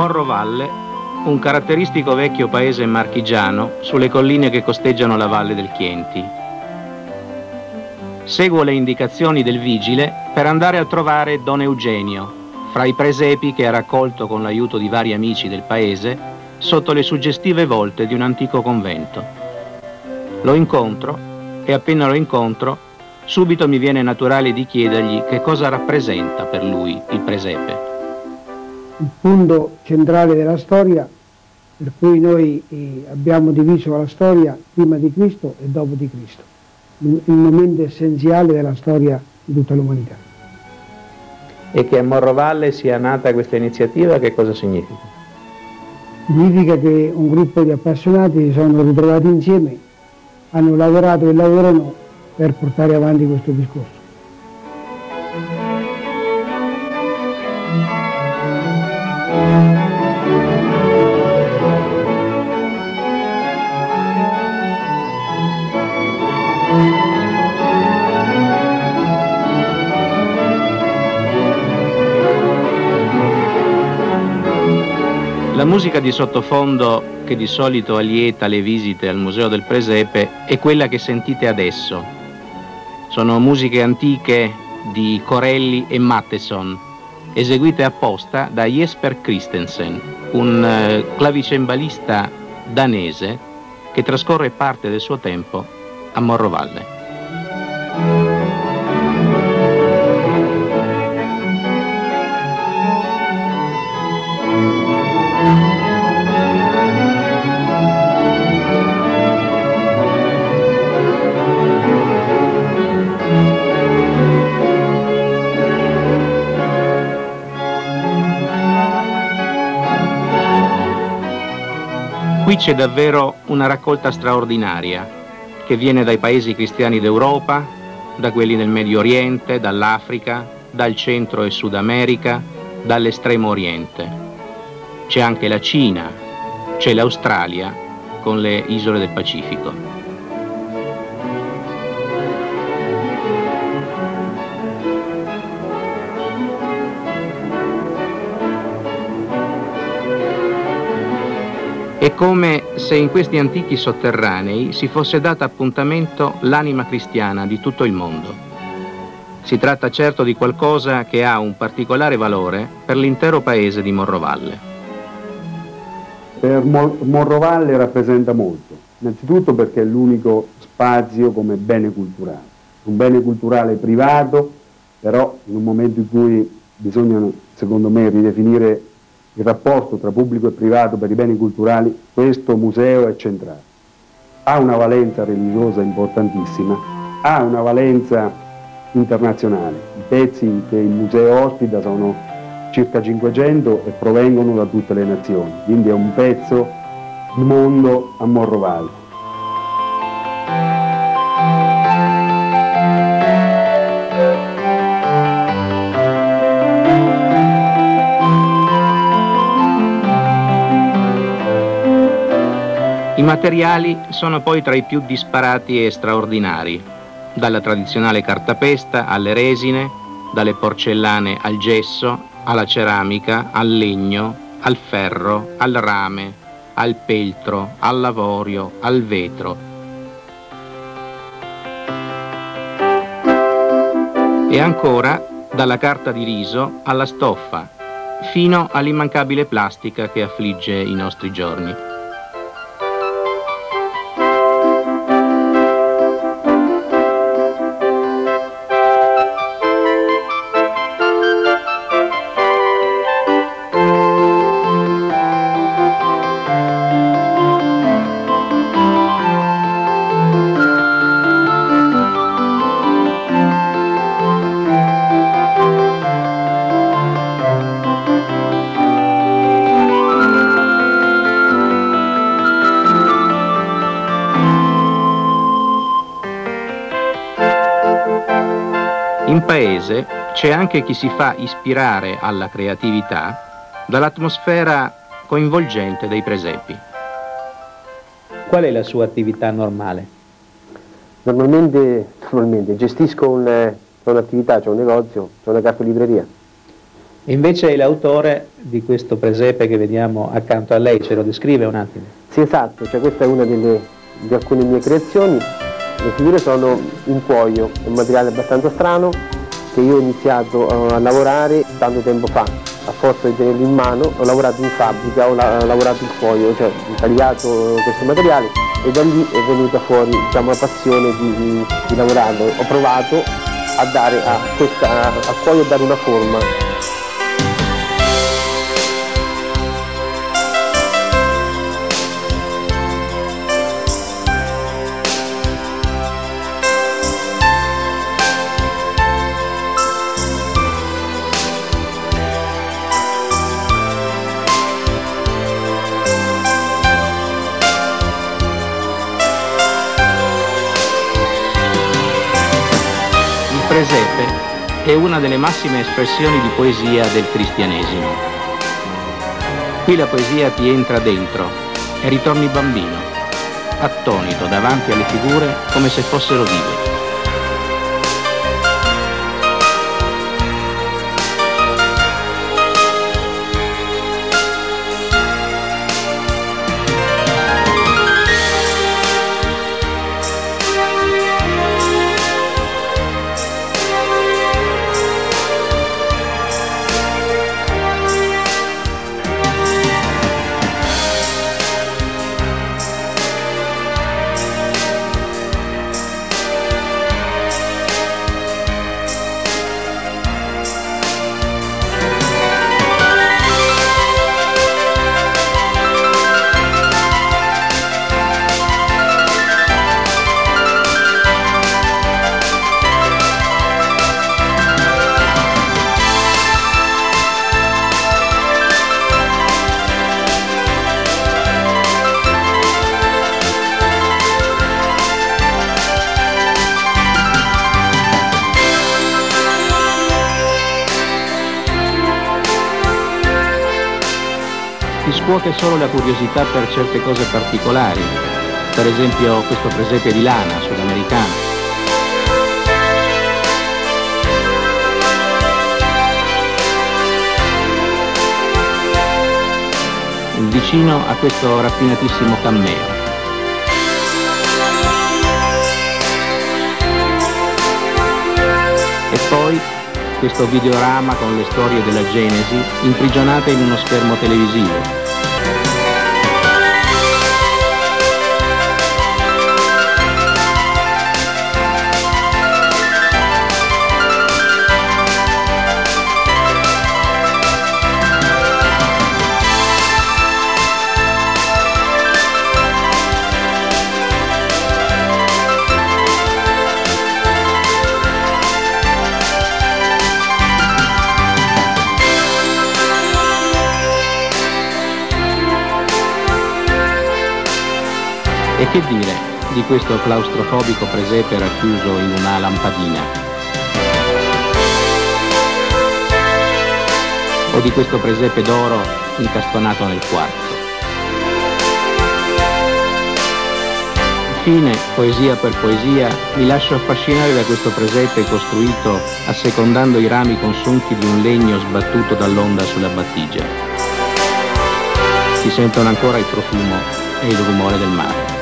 Morrovalle, un caratteristico vecchio paese marchigiano sulle colline che costeggiano la valle del Chienti. Seguo le indicazioni del vigile per andare a trovare Don Eugenio, fra i presepi che ha raccolto con l'aiuto di vari amici del paese sotto le suggestive volte di un antico convento. Lo incontro e appena lo incontro subito mi viene naturale di chiedergli che cosa rappresenta per lui il presepe. Il punto centrale della storia, per cui noi abbiamo diviso la storia prima di Cristo e dopo di Cristo, il momento essenziale della storia di tutta l'umanità. E che a Morrovalle sia nata questa iniziativa, che cosa significa? Significa che un gruppo di appassionati si sono ritrovati insieme, hanno lavorato e lavorano per portare avanti questo discorso. La musica di sottofondo che di solito allieta le visite al Museo del Presepe è quella che sentite adesso. Sono musiche antiche di Corelli e Matteson, eseguite apposta da Jesper Christensen, un clavicembalista danese che trascorre parte del suo tempo a Morrovalle. Qui c'è davvero una raccolta straordinaria che viene dai paesi cristiani d'Europa, da quelli del Medio Oriente, dall'Africa, dal Centro e Sud America, dall'Estremo Oriente. C'è anche la Cina, c'è l'Australia con le isole del Pacifico. È come se in questi antichi sotterranei si fosse data appuntamento l'anima cristiana di tutto il mondo. Si tratta certo di qualcosa che ha un particolare valore per l'intero paese di Morrovalle. Per Morrovalle rappresenta molto, innanzitutto perché è l'unico spazio come bene culturale. Un bene culturale privato, però in un momento in cui bisogna, secondo me, ridefinire il rapporto tra pubblico e privato per i beni culturali, questo museo è centrale. Ha una valenza religiosa importantissima, ha una valenza internazionale. I pezzi che il museo ospita sono circa 500 e provengono da tutte le nazioni, quindi è un pezzo di mondo a Morrovalle. I materiali sono poi tra i più disparati e straordinari, dalla tradizionale cartapesta alle resine, dalle porcellane al gesso, alla ceramica, al legno, al ferro, al rame, al peltro, al lavorio, al vetro. E ancora dalla carta di riso alla stoffa, fino all'immancabile plastica che affligge i nostri giorni. In paese c'è anche chi si fa ispirare alla creatività dall'atmosfera coinvolgente dei presepi. Qual è la sua attività normale? Normalmente gestisco un'attività, c'è un negozio, c'è una cartolibreria. E invece è l'autore di questo presepe che vediamo accanto a lei, ce lo descrive un attimo? Sì, esatto, cioè questa è una di alcune mie creazioni. Le figure sono in cuoio, è un materiale abbastanza strano che io ho iniziato a lavorare tanto tempo fa. A forza di tenerlo in mano, ho lavorato in fabbrica, ho lavorato il cuoio, cioè ho tagliato questo materiale e da lì è venuta fuori, diciamo, la passione di lavorarlo. Ho provato a dare al cuoio dare una forma. Il presepe è una delle massime espressioni di poesia del cristianesimo. Qui la poesia ti entra dentro e ritorni bambino, attonito davanti alle figure come se fossero vive. Ti scuote solo la curiosità per certe cose particolari, per esempio questo presepe di lana sudamericano. Vicino a questo raffinatissimo cammeo. E poi questo videorama con le storie della Genesi imprigionate in uno schermo televisivo. E che dire di questo claustrofobico presepe racchiuso in una lampadina? O di questo presepe d'oro incastonato nel quarzo? Infine, poesia per poesia, mi lascio affascinare da questo presepe costruito assecondando i rami consunti di un legno sbattuto dall'onda sulla battigia. Si sentono ancora il profumo e il rumore del mare.